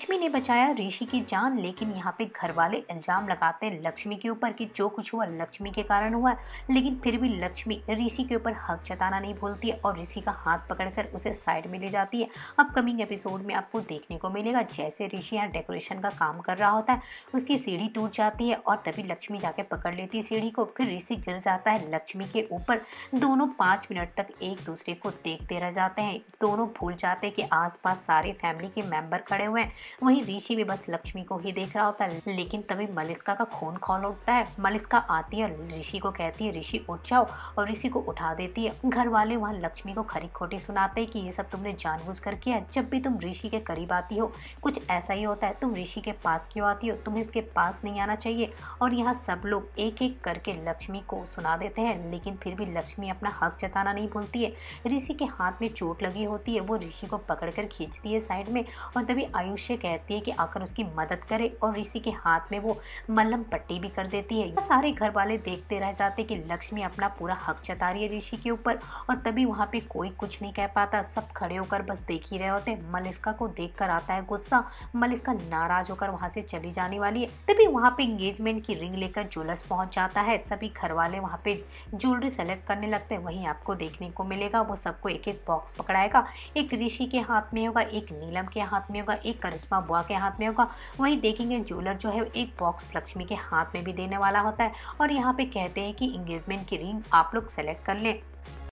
लक्ष्मी ने बचाया ऋषि की जान, लेकिन यहाँ पे घर वाले इल्जाम लगाते हैं लक्ष्मी के ऊपर कि जो कुछ हुआ लक्ष्मी के कारण हुआ। लेकिन फिर भी लक्ष्मी ऋषि के ऊपर हक जताना नहीं भूलती है और ऋषि का हाथ पकड़कर उसे साइड में ले जाती है। अपकमिंग एपिसोड में आपको देखने को मिलेगा जैसे ऋषि यहाँ डेकोरेशन का काम कर रहा होता है, उसकी सीढ़ी टूट जाती है और तभी लक्ष्मी जाके पकड़ लेती है सीढ़ी को। फिर ऋषि गिर जाता है लक्ष्मी के ऊपर। दोनों 5 मिनट तक एक दूसरे को देखते रह जाते हैं। दोनों भूल जाते हैं कि आसपास सारे फैमिली के मेंबर खड़े हुए हैं। वहीं ऋषि भी बस लक्ष्मी को ही देख रहा होता है। लेकिन तभी मलिष्का का खून खौल उठता है। मलिष्का आती है, ऋषि को कहती है ऋषि उठ जाओ, और ऋषि को उठा देती है। घर वाले वहाँ लक्ष्मी को खरी खोटी सुनाते हैं कि ये सब तुमने जानबूझकर किया है। जब भी तुम ऋषि के करीब आती हो कुछ ऐसा ही होता है। तुम ऋषि के पास क्यों आती हो, तुम्हें इसके पास नहीं आना चाहिए। और यहाँ सब लोग एक एक करके लक्ष्मी को सुना देते हैं, लेकिन फिर भी लक्ष्मी अपना हक जताना नहीं भूलती है। ऋषि के हाथ में चोट लगी होती है, वो ऋषि को पकड़कर खींचती है साइड में, और तभी आयुष्य कहती है कि आकर उसकी मदद करे, और ऋषि के हाथ में वो मल्लम पट्टी भी कर देती है। सारे घर वाले देखते रह जाते कि लक्ष्मी अपना पूरा हक जता रही है ऋषि के ऊपर, और तभी वहाँ पे कोई कुछ नहीं कह पाता। सब खड़े होकर बस देख ही रहे होते। मलिष्का को देखकर आता है गुस्सा। मलिष्का नाराज होकर वहाँ से चली जाने वाली है। तभी वहाँ पे एंगेजमेंट की रिंग लेकर ज्वेलर्स पहुंच जाता है। सभी घर वाले वहाँ पे ज्वेलरी सेलेक्ट करने लगते हैं। वहीं आपको देखने को मिलेगा वो सबको एक एक बॉक्स पकड़ाएगा। एक ऋषि के हाथ में होगा, एक नीलम के हाथ में होगा, एक करिश्मा बुआ के हाथ में होगा। वहीं देखेंगे ज्वेलर जो है एक बॉक्स लक्ष्मी के हाथ में भी देने वाला होता है, और यहाँ पे कहते हैं कि एंगेजमेंट की रिंग आप लोग सेलेक्ट कर लें।